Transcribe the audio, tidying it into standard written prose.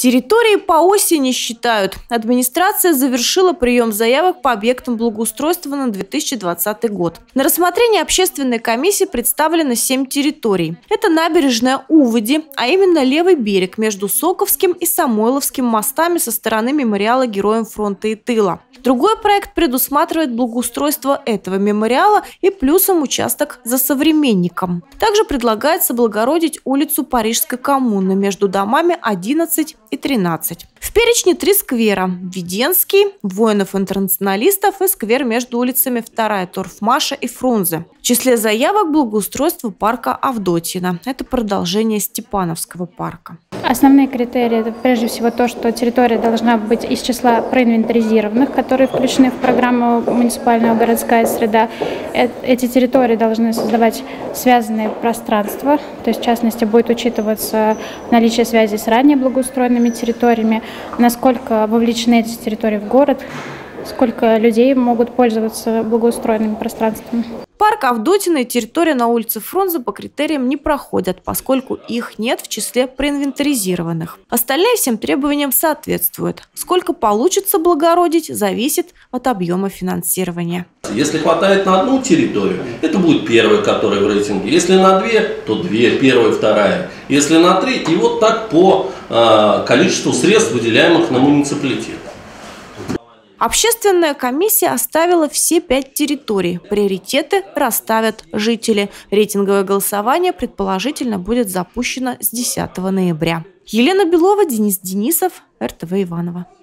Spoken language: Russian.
Территории по осени считают. Администрация завершила прием заявок по объектам благоустройства на 2020 год. На рассмотрение общественной комиссии представлено 7 территорий. Это набережная Уводи, а именно левый берег между Соковским и Самойловским мостами со стороны мемориала Героям фронта и тыла. Другой проект предусматривает благоустройство этого мемориала и плюсом участок за Современником. Также предлагается облагородить улицу Парижской коммуны между домами 11 и 13. В перечне 3 сквера – Веденский, Воинов-интернационалистов и сквер между улицами 2-я Торфмаша и Фрунзе. В числе заявок благоустройство парка Авдотьина. Это продолжение Степановского парка. Основные критерии – это прежде всего то, что территория должна быть из числа проинвентаризированных, которые включены в программу «Муниципальная городская среда». Эти территории должны создавать связанные пространства, то есть в частности будет учитываться наличие связи с ранее благоустроенными территориями, насколько вовлечены эти территории в город, сколько людей могут пользоваться благоустроенными пространствами. Парк Авдотьина и территория на улице Фрунзе по критериям не проходят, поскольку их нет в числе проинвентаризированных. Остальные всем требованиям соответствуют. Сколько получится облагородить, зависит от объема финансирования. Если хватает на одну территорию, это будет первая, которая в рейтинге. Если на 2, то 2, первая, вторая. Если на 3, и вот так по количеству средств, выделяемых на муниципалитет. Общественная комиссия оставила все 5 территорий. Приоритеты расставят жители. Рейтинговое голосование, предположительно, будет запущено с 10 ноября. Елена Белова, Денис Денисов, РТВ Иваново.